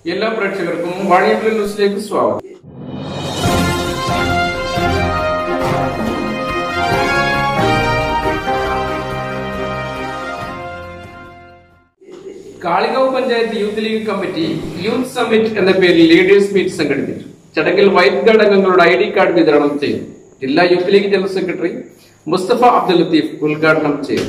എല്ലാ പ്രേക്ഷകർക്കും വാണിയമ്പലം ന്യൂസിലേക്ക് സ്വാഗതം. Kalikavu panchayat youth league committee youth summit എന്ന പേരിൽ ലീഡേഴ്സ് മീറ്റ് സംഘടിപ്പിച്ചു. ചടങ്ങിൽ വൈറ്റ് ഗാർഡ് അംഗങ്ങളുടെ ID കാർഡ് വിതരണം ചെയ്തു. ജില്ലാ youth league general secretary Musthafa Abdul Latheef ഉദ്ഘാടനം ചെയ്തു.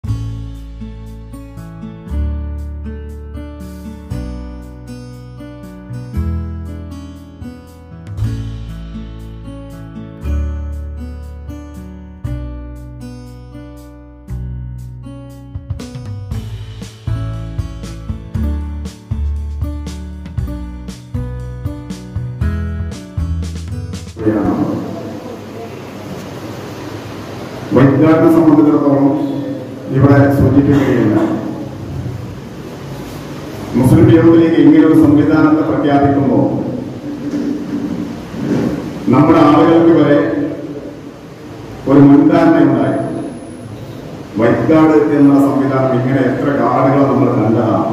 വൈറ്റ് ഗാർഡിനെ സംബന്ധിച്ചിടത്തോളം ഇവിടെ സൂചിപ്പിക്കുകയില്ല. മുസ്ലിം യൂത്ത് ലീഗ് ഇങ്ങനൊരു സംവിധാനത്തെ പ്രഖ്യാപിക്കുമ്പോൾ നമ്മുടെ ആളുകൾക്ക് വരെ ഒരു മുൻധാരണയുണ്ടായി. വൈറ്റ് ഗാർഡ് എന്ന സംവിധാനം ഇങ്ങനെ എത്ര ഗാർഡുകൾ നമ്മൾ കണ്ടതാണ്.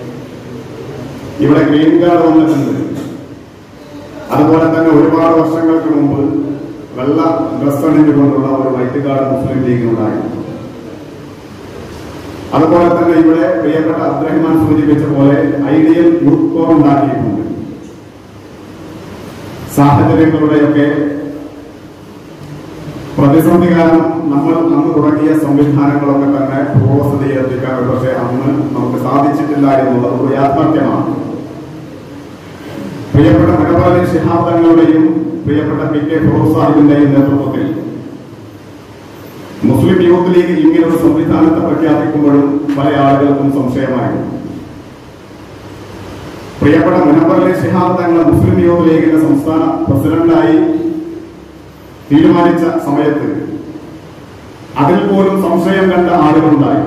ഇവിടെ ഗ്രീൻ ഗാർഡ് വന്നിട്ടുണ്ട്. അതുപോലെ തന്നെ ഒരുപാട് വർഷങ്ങൾക്ക് മുമ്പ് വെള്ള ഡ്രസ് അണിഞ്ഞുകൊണ്ടുള്ള ഒരു വൈറ്റ് ഗാർഡ് മുസ്ലിം ലീഗിനുണ്ടായിരുന്നു. അതുപോലെ തന്നെ ഇവിടെ പ്രിയപ്പെട്ട അബ്ദുറഹ്മാൻ സൂചിപ്പിച്ച പോലെ ഐഡിയൽ യൂത്ത് കോർ ഉണ്ടാക്കിയിട്ടുണ്ട്. സാഹചര്യങ്ങളുടെയൊക്കെ പ്രതിസന്ധി കാരണം നമ്മൾ അന്ന് തുടങ്ങിയ സംവിധാനങ്ങളൊക്കെ തന്നെ പൂർവ്വസ്ഥിതിയിലെത്തിക്കാൻ പക്ഷേ അന്ന് നമുക്ക് സാധിച്ചിട്ടില്ല എന്നുള്ളത് ഒരു യാഥാർത്ഥ്യമാണ്. പ്രിയപ്പെട്ട മുനവ്വർ ശിഹാബ് തങ്ങളുടെയും പ്രിയപ്പെട്ട PK ഫിറോസ് സാഹിബിന്റെയും നേതൃത്വത്തിൽ മുസ്ലിം യൂത്ത് ലീഗ് ഇങ്ങനൊരു സംവിധാനത്തെ പ്രഖ്യാപിക്കുമ്പോഴും പല ആളുകൾക്കും സംശയമായിരുന്നു. പ്രിയപ്പെട്ട മുനവ്വർ ശിഹാബ് തങ്ങൾ മുസ്ലിം യൂത്ത് ലീഗിന്റെ സംസ്ഥാന പ്രസിഡന്റായി തീരുമാനിച്ച സമയത്ത് അതിൽ പോലും സംശയം കണ്ട ആളുകളുണ്ടായി.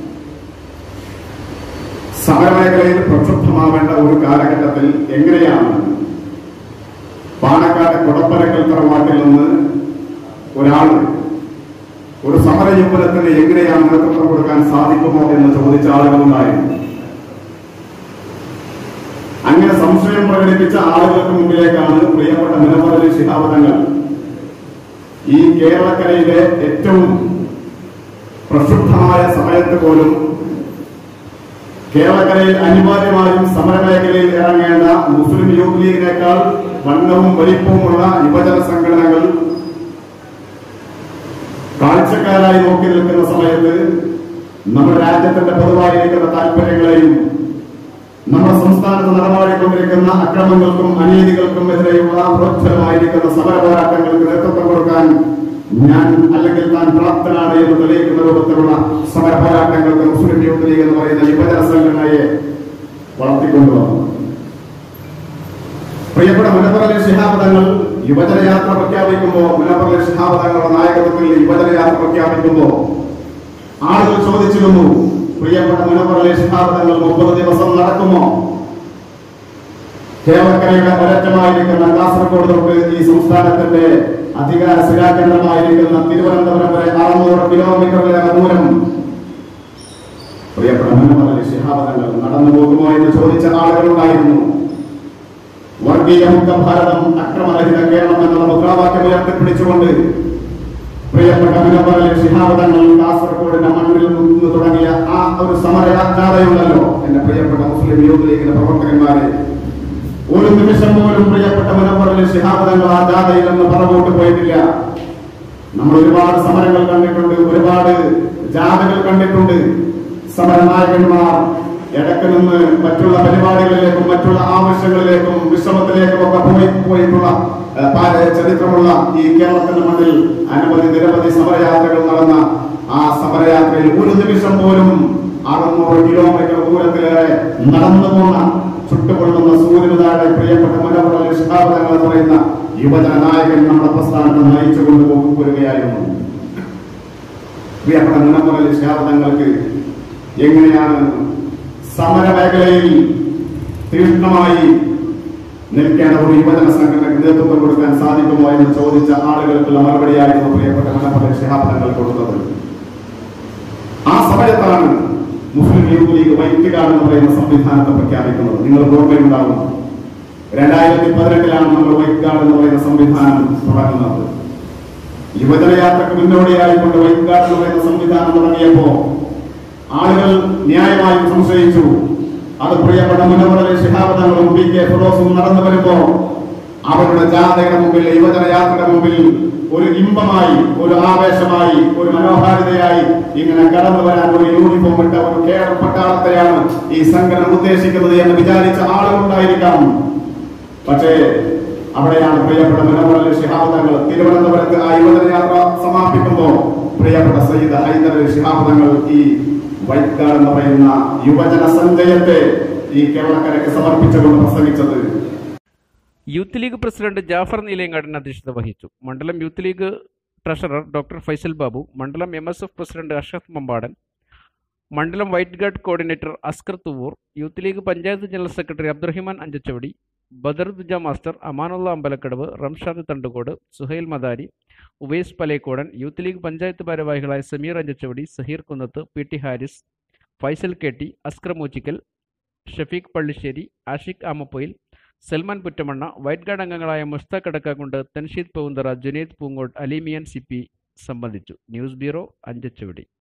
സമരമേഖലയിൽ പ്രക്ഷുബ്ധമാവേണ്ട ഒരു കാലഘട്ടത്തിൽ എങ്ങനെയാണ് പാണക്കാട് കൊടപ്പനക്കൽ തറവാട്ടിൽ നിന്ന് ഒരാൾ ഒരു സമരയുദ്ധത്തിന് എങ്ങനെയാണ് നേതൃത്വം കൊടുക്കാൻ സാധിക്കുമോ എന്ന് ചോദിച്ച ആളുകളുണ്ടായിരുന്നു. അങ്ങനെ സംശയം പ്രകടിപ്പിച്ച ആളുകൾക്ക് മുമ്പിലേക്കാണ് പ്രിയപ്പെട്ട മുനവ്വർ ശിഹാബ് തങ്ങൾ ഈ കേരളക്കരയിലെ ഏറ്റവും പ്രക്ഷുബ്ധമായ സമയത്ത് പോലും കേരളക്കരയിൽ അനിവാര്യമായും സമരമേഖലയിൽ ഇറങ്ങേണ്ട മുസ്ലിം യൂത്ത് ലീഗിനേക്കാൾ വണ്ണവും വലിപ്പവുമുള്ള യുവജന സംഘടനകൾ കാഴ്ചക്കാരായി നോക്കി നിൽക്കുന്ന സമയത്ത് നമ്മുടെ രാജ്യത്തിന്റെ പൊതുവായിരിക്കുന്ന താല്പര്യങ്ങളെയും നമ്മുടെ സംസ്ഥാനത്ത് നടമാടിക്കൊണ്ടിരിക്കുന്ന അക്രമങ്ങൾക്കും അനീതികൾക്കും എതിരെയുള്ള പ്രോത്സാഹനമായിരിക്കുന്ന സമര പോരാട്ടങ്ങൾക്ക് നേതൃത്വം കൊടുക്കാൻ ഞാൻ അല്ലെങ്കിൽ താൻ പ്രാപ്തനാണ് എന്ന് തെളിയിക്കുന്ന രൂപത്തിലുള്ള സമര പോരാട്ടങ്ങൾക്ക് മുസ്ലിം യൂത്ത് ലീഗ് എന്ന് പറയുന്ന യുവജന സംഘടനയെ വളർത്തിക്കൊണ്ടുവന്നു. പ്രിയപ്പെട്ട മുനവ്വർ ശിഹാബ് തങ്ങൾ യുവജനയാത്ര പ്രഖ്യാപിക്കുമ്പോൾ മുനവ്വർ ശിഹാബ് തങ്ങളുടെ നായകത്വത്തിൽ യുവജനയാത്ര പ്രഖ്യാപിക്കുമ്പോൾ ആളുകൾ ചോദിച്ചിരുന്നു, പ്രിയപ്പെട്ട മുനവ്വർ ശിഹാബ് തങ്ങൾ 30 ദിവസം നടക്കുമോ? കേരളക്കരയുടെ ഒരറ്റമായിരിക്കുന്ന കാസർഗോഡ് തൊട്ട് ഈ സംസ്ഥാനത്തിന്റെ അധികാര ശിലാകേന്ദ്രമായിരിക്കുന്ന തിരുവനന്തപുരം വരെ 600 കിലോമീറ്ററിലേറെ ദൂരം പ്രിയപ്പെട്ട മുനവ്വർ ശിഹാബ് തങ്ങൾ നടന്നു പോകുമോ എന്ന് ചോദിച്ച ആളുകളുണ്ടായിരുന്നു. വർഗീയമുക്ത ഭാരതം, അക്രമരഹിത കേരളം എന്നുള്ള മുദ്രാവാക്യം ഉയർത്തിപ്പിടിച്ചുകൊണ്ട് പ്രിയപ്പെട്ട മുനവ്വർ ശിഹാബ് തങ്ങൾ കാസർഗോഡിന്റെ മണ്ണിൽ നിന്ന് തുടങ്ങിയ ആ ഒരു സമരയാത്രയുണ്ടല്ലോ. എന്റെ പ്രിയപ്പെട്ട മുസ്ലിം യൂത്ത് ലീഗിന്റെ പ്രവർത്തകന്മാരെ, ഒരു നിമിഷം പോലും പ്രിയപ്പെട്ട മുനവ്വർ ശിഹാബ് തങ്ങൾ ആ ജാഥയിൽ നിന്ന് പുറകോട്ട് പോയിട്ടില്ല. നമ്മൾ ഒരുപാട് സമരങ്ങൾ കണ്ടിട്ടുണ്ട്, ഒരുപാട് ജാഥകൾ കണ്ടിട്ടുണ്ട്. സമരനായകന്മാർ ഇടയ്ക്ക് നിന്ന് മറ്റുള്ള പരിപാടികളിലേക്കും മറ്റുള്ള ആവശ്യങ്ങളിലേക്കും വിശ്രമത്തിലേക്കും ഒക്കെ പോയിട്ടുള്ള ചരിത്രമുള്ള ഈ കേരളത്തിന്റെ മണ്ണിൽ നിരവധി സമരയാത്രകൾ നടന്ന ആ സമരയാത്രയിൽ ഒരു നിമിഷം പോലും 600 കിലോമീറ്റർ ദൂരത്തിലേറെ നടന്നു പോന്ന ചുട്ടുകൊള്ളുന്ന സൂര്യന് താഴെ പ്രിയപ്പെട്ട മുനവ്വർ ശിഹാബ് തങ്ങൾ എന്ന് പറയുന്ന യുവജന നായകൻ നമ്മുടെ പ്രസ്ഥാനത്തെ നയിച്ചു കൊണ്ടുപോകുകയായിരുന്നു. പ്രിയപ്പെട്ട മുനവ്വർ ശിഹാബ് തങ്ങൾക്ക് എങ്ങനെയാണ് സമരമേഖലയിൽ തീക്ഷ്ണമായി നിൽക്കേണ്ട ഒരു യുവജന സംഘടനയ്ക്ക് നേതൃത്വം കൊടുക്കാൻ സാധിക്കുമോ എന്ന് ചോദിച്ച ആളുകൾക്കുള്ള മറുപടിയായിരുന്നു പ്രിയപ്പെട്ട മുനവ്വർ ശിഹാബ് തങ്ങൾ കൊടുത്തത്. ആ സമയത്താണ് Muslim Youth League white card എന്ന് പറയുന്ന സംവിധാനത്തെ പ്രഖ്യാപിക്കുന്നത്. നിങ്ങൾക്ക് ഓർമ്മയുണ്ടാവും, 2018 നമ്മൾ വൈറ്റ് കാർഡ് എന്ന് പറയുന്ന സംവിധാനം തുടങ്ങുന്നത്. യുവജനയാത്രക്ക് മുന്നോടിയായിക്കൊണ്ട് വൈറ്റ് കാർഡ് എന്ന് പറയുന്ന സംവിധാനം തുടങ്ങിയപ്പോ ആളുകൾ ന്യായമായും സംശയിച്ചു. അത് പ്രിയപ്പെട്ട മുനവറലി ശിഹാബ് തങ്ങളും പി കെ ഫിറോസും നടന്നു വരുമ്പോ അവരുടെ ജാഥയുടെ മുമ്പിൽ, യുവജനയാത്രയുടെ മുമ്പിൽ ഒരു ഇമ്പമായി, ഒരു ആവേശമായി, ഒരു മനോഹാരിതയായി ഇങ്ങനെ കടന്നു വരാൻ ഒരു യൂണിഫോം ഇട്ട ഒരു കേരള പട്ടാളത്തെയാണ് ഈ സംഘടന ഉദ്ദേശിക്കുന്നത് എന്ന് വിചാരിച്ച ആളുകളുണ്ടായിരിക്കാം. പക്ഷേ അവിടെയാണ് പ്രിയപ്പെട്ട മുനവറലി ശിഹാബ് തങ്ങൾ തിരുവനന്തപുരത്ത് ആ യുവജനയാത്ര സമാപിക്കുമ്പോൾ പ്രിയപ്പെട്ട സയ്യിദ് ഹൈദരലി ശിഹാബ് തങ്ങൾ ഈ വൈറ്റ് കാർഡ് എന്ന് പറയുന്ന യുവജന സഞ്ചയത്തെ ഈ കേരളക്കരയ്ക്ക് സമർപ്പിച്ചുകൊണ്ട് പ്രസംഗിച്ചത്. Youth League president Jafar Neelengadan അധ്യക്ഷത വഹിച്ചു. മണ്ഡലം Youth League treasurer doctor Faisal Babu, മണ്ഡലം MSF പ്രസിഡന്റ് അഷ്റഫ് മമ്പാടൻ, മണ്ഡലം white guard coordinator Askar Thuvvur, Youth League panchayat general secretary Abdurahiman Anchachavadi, ബദറുദ്ദ master, Amanulla Ambalakkadavu, Ramshad Thandukode, Suhail Madari, Uvais Palekkodan, Youth League panchayat ഭാരവാഹികളായ Sameer Anchachavadi, Saheer Kunnath, PT Haris, Faisal KT, Askar Moochikkal, Shafeeq Pallissery, Ashiq Amappoyil, Salman Puttamanna, white guard അംഗങ്ങളായ മുസ്താഖ് അടക്കാക്കുണ്ട്, തൻഷീദ് പൂന്തറ, ജുനൈദ് പൂങ്കോട്, അലിമിയൻ CP സംബന്ധിച്ചു. News bureau, Anchachavadi.